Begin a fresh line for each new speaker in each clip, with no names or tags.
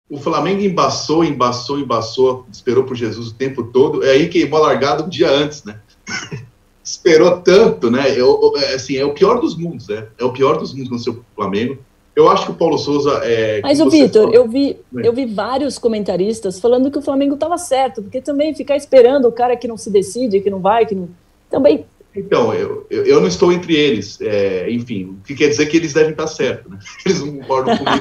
O Flamengo embaçou, esperou por Jesus o tempo todo, é aí queimou a largada um dia antes, né? Esperou tanto, né? Assim, é o pior dos mundos, né? É o pior dos mundos no seu Flamengo. Eu acho que o Paulo Souza
Mas, o Vitor, eu vi vários comentaristas falando que o Flamengo estava certo, porque também ficar esperando o cara que não se decide, que não vai, que não... Também...
Então, eu não estou entre eles. Enfim, o que quer dizer que eles devem estar certos, né? Eles não concordam comigo.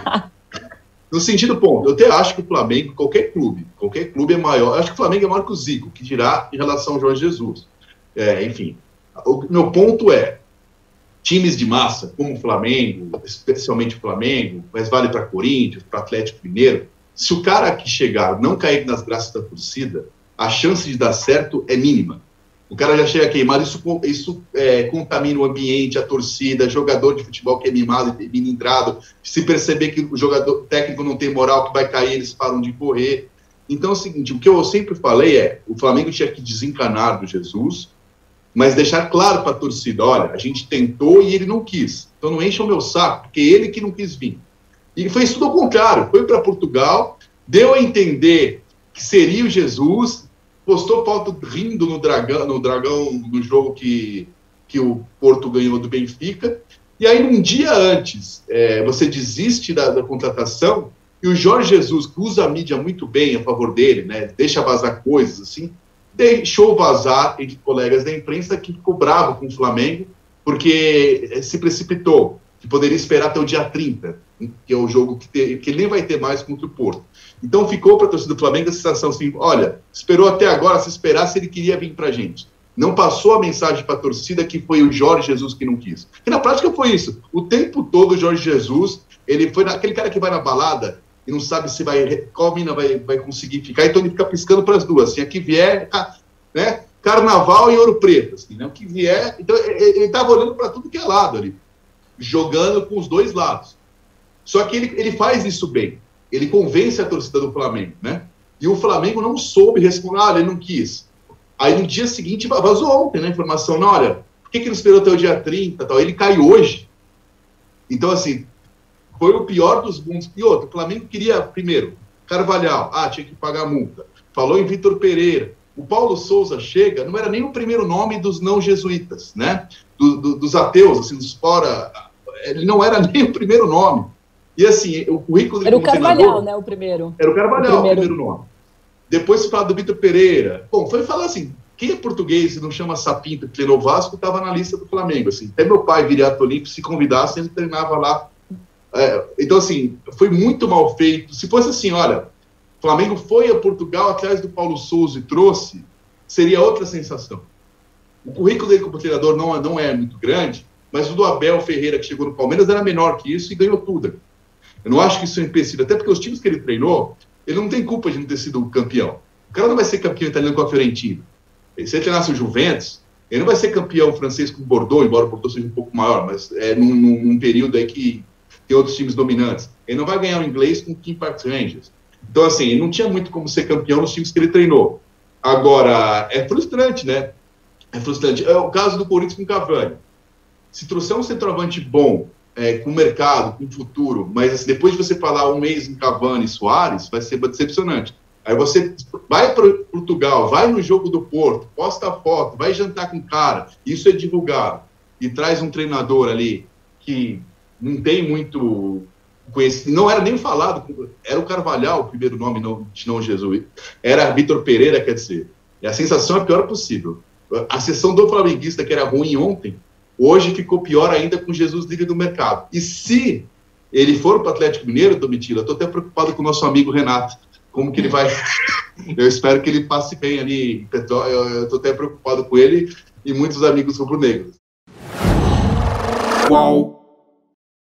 No sentido ponto, eu até acho que o Flamengo, qualquer clube é maior. Eu acho que o Flamengo é maior que o Zico, que dirá em relação ao Jorge Jesus. Enfim, o meu ponto é, times de massa, como o Flamengo, especialmente o Flamengo, mas vale para Corinthians, para Atlético Mineiro, se o cara que chegar não cair nas graças da torcida, a chance de dar certo é mínima. O cara já chega queimado, isso contamina o ambiente, a torcida, jogador de futebol que é mimado e milindrado, se perceber que o jogador técnico não tem moral, que vai cair, eles param de correr. Então é o seguinte, o que eu sempre falei o Flamengo tinha que desencanar do Jesus, mas deixar claro para a torcida, olha, a gente tentou e ele não quis, então não encha o meu saco, porque ele que não quis vir. E fez tudo ao contrário, foi para Portugal, deu a entender que seria o Jesus, postou foto rindo no Dragão, no jogo que o Porto ganhou do Benfica, e aí um dia antes você desiste da contratação, e o Jorge Jesus, que usa a mídia muito bem a favor dele, né, deixa vazar coisas assim, deixou vazar entre colegas da imprensa que ficou bravo com o Flamengo, porque se precipitou, que poderia esperar até o dia 30, que é o jogo que ele nem vai ter mais contra o Porto. Então ficou para a torcida do Flamengo a sensação assim, olha, esperou até agora, se esperasse ele queria vir para a gente. Não passou a mensagem para a torcida que foi o Jorge Jesus que não quis. E na prática foi isso. O tempo todo o Jorge Jesus, ele foi aquele cara que vai na balada e não sabe se qual mina vai conseguir ficar, então ele fica piscando para as duas, assim, a que vier, né, Carnaval e Ouro Preto, assim, né, o que vier, então ele estava olhando para tudo que é lado ali, jogando com os dois lados. Só que ele faz isso bem, ele convence a torcida do Flamengo, né, e o Flamengo não soube responder, ele não quis. Aí no dia seguinte, vazou ontem, né, a informação, não, olha, por que ele esperou até o dia 30, tal? Ele cai hoje. Então, assim, foi o pior dos mundos. E outro, o Flamengo queria, primeiro, Carvalhal, tinha que pagar multa. Falou em Vitor Pereira. O Paulo Souza chega, não era nem o primeiro nome dos não jesuítas, né? Dos ateus, assim, dos fora. Ele não era nem o primeiro nome. E assim, o currículo dele
era o Carvalhal, né? O primeiro.
Era o Carvalhal, o primeiro nome. Depois se fala do Vitor Pereira. Bom, foi falar assim, quem é português e não chama Sapinto, que treinou o Vasco, estava na lista do Flamengo. Assim. Até meu pai, viriato olímpico, se convidasse, ele treinava lá. Então, assim, foi muito mal feito. Se fosse assim, olha, o Flamengo foi a Portugal atrás do Paulo Souza e trouxe, seria outra sensação. O currículo dele como treinador não é muito grande, mas o do Abel Ferreira, que chegou no Palmeiras, era menor que isso e ganhou tudo. Eu não acho que isso é um empecilho, até porque os times que ele treinou, ele não tem culpa de não ter sido campeão. O cara não vai ser campeão italiano com a Fiorentina. Se ele treinasse o Juventus, ele não vai ser campeão francês com o Bordeaux, embora o Bordeaux seja um pouco maior, mas num período aí que tem outros times dominantes. Ele não vai ganhar o inglês com o King Park Rangers. Então, assim, ele não tinha muito como ser campeão nos times que ele treinou. Agora, é frustrante, né? É frustrante. É o caso do Corinthians com o Cavani. Se trouxer um centroavante bom, com mercado, com futuro, mas assim, depois de você falar um mês em Cavani e Soares, vai ser decepcionante. Aí você vai para Portugal, vai no jogo do Porto, posta a foto, vai jantar com o cara, isso é divulgado, e traz um treinador ali que não tem muito conhecido, não era nem falado, era o Carvalhal o primeiro nome, não Jesus, era Vitor Pereira, quer dizer, e a sensação é a pior possível. A sessão do flamenguista, que era ruim ontem, hoje ficou pior ainda com Jesus livre do mercado. E se ele for para o Atlético Mineiro, Domitila, eu estou até preocupado com o nosso amigo Renato, como que ele vai... Eu espero que ele passe bem ali, eu estou até preocupado com ele e muitos amigos rubro-negros.
Qual?